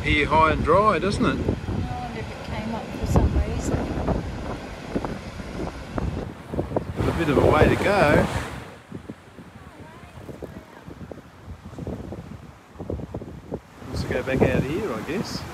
here high and dry, doesn't it? I wonder if it came up for some reason. A bit of a way to go. Let's go back out here, I guess.